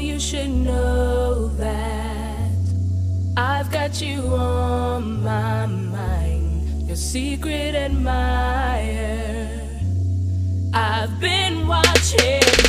you should know that I've got you on my mind, your secret admirer. I've been watching